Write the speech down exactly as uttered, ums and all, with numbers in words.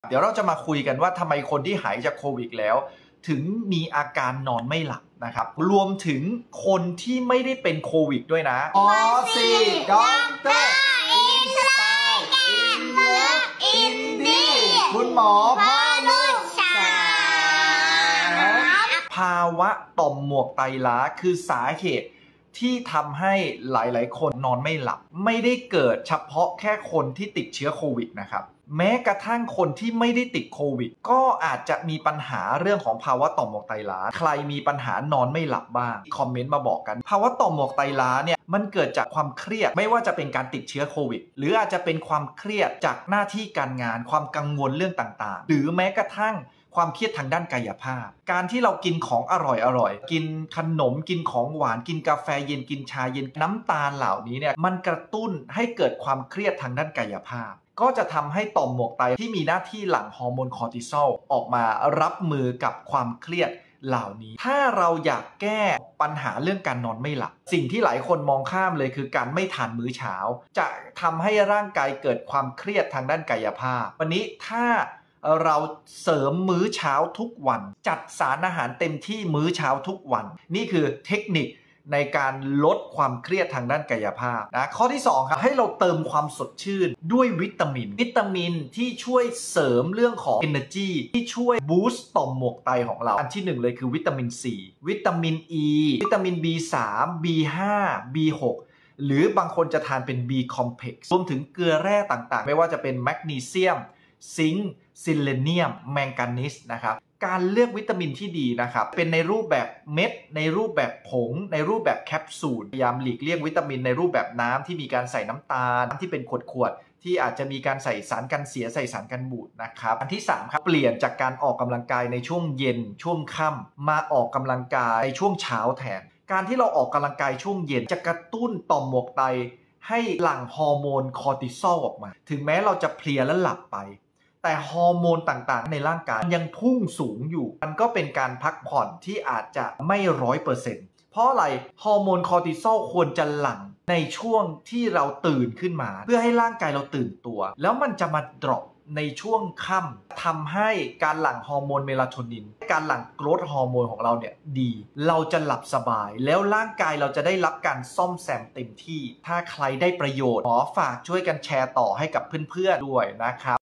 เดี๋ยวเราจะมาคุยกันว่าทำไมคนที่หายจากโควิดแล้วถึงมีอาการนอนไม่หลับนะครับรวมถึงคนที่ไม่ได้เป็นโควิดด้วยนะออซีด็อกเตอร์อินสไตล์อินเลิฟอินดี้คุณหมอพ่อลูกสาวภาวะต่อมหมวกไตล้าคือสาเหตุที่ทำให้หลายๆคนนอนไม่หลับไม่ได้เกิดเฉพาะแค่คนที่ติดเชื้อโควิดนะครับแม้กระทั่งคนที่ไม่ได้ติดโควิดก็อาจจะมีปัญหาเรื่องของภาวะต่อมหมวกไตล้าใครมีปัญหานอนไม่หลับบ้างคอมเมนต์มาบอกกันภาวะต่อมหมวกไตล้าเนี่ยมันเกิดจากความเครียดไม่ว่าจะเป็นการติดเชื้อโควิดหรืออาจจะเป็นความเครียดจากหน้าที่การงานความกังวลเรื่องต่างๆหรือแม้กระทั่งความเครียดทางด้านกายภาพการที่เรากินของอร่อยๆกินขนมกินของหวานกินกาแฟเย็นกินชาเย็นน้ำตาลเหล่านี้เนี่ยมันกระตุ้นให้เกิดความเครียดทางด้านกายภาพก็จะทำให้ต่อมหมวกไตที่มีหน้าที่หลั่งฮอร์โมนคอร์ติซอลออกมารับมือกับความเครียดเหล่านี้ถ้าเราอยากแก้ปัญหาเรื่องการนอนไม่หลับสิ่งที่หลายคนมองข้ามเลยคือการไม่ทานมื้อเช้าจะทำให้ร่างกายเกิดความเครียดทางด้านกายภาพวันนี้ถ้าเราเสริมมื้อเช้าทุกวันจัดสารอาหารเต็มที่มื้อเช้าทุกวันนี่คือเทคนิคในการลดความเครียดทางด้านกายภาพนะข้อที่สองครับให้เราเติมความสดชื่นด้วยวิตามินวิตามินที่ช่วยเสริมเรื่องของ energy ที่ช่วยบูสต์ต่อมหมวกไตของเราอันที่หนึ่งเลยคือวิตามิน ซี วิตามิน อี วิตามิน บี สาม บี ห้า บี หก หรือบางคนจะทานเป็น B complex รวมถึงเกลือแร่ต่างๆไม่ว่าจะเป็นแมกนีเซียมซิงค์ซิเลเนียมแมงกานีสนะครับการเลือกวิตามินที่ดีนะครับเป็นในรูปแบบเม็ดในรูปแบบผงในรูปแบบแคปซูลพยายามหลีกเลี่ยงวิตามินในรูปแบบน้ำที่มีการใส่น้ำตาลที่เป็นขวดๆที่อาจจะมีการใส่สารกันเสียใส่สารกันบูดนะครับอันที่สามครับเปลี่ยนจากการออกกำลังกายในช่วงเย็นช่วงค่ำมาออกกำลังกายในช่วงเช้าแทนการที่เราออกกำลังกายช่วงเย็นจะกระตุ้นต่อมหมวกไตให้หลั่งฮอร์โมนคอร์ติซอลออกมาถึงแม้เราจะเพลียและหลับไปแต่ฮอร์โมนต่างๆในร่างกายยังพุ่งสูงอยู่มันก็เป็นการพักผ่อนที่อาจจะไม่ร้อยเปอร์เซ็นต์เพราะอะไรฮอร์โมนคอร์ติซอลควรจะหลั่งในช่วงที่เราตื่นขึ้นมาเพื่อให้ร่างกายเราตื่นตัวแล้วมันจะมาดรอปในช่วงค่ำทำให้การหลั่งฮอร์โมนเมลาโทนินการหลั่งโกรทฮอร์โมนของเราเนี่ยดีเราจะหลับสบายแล้วร่างกายเราจะได้รับการซ่อมแซมเต็มที่ถ้าใครได้ประโยชน์ขอฝากช่วยกันแชร์ต่อให้กับเพื่อนๆด้วยนะครับ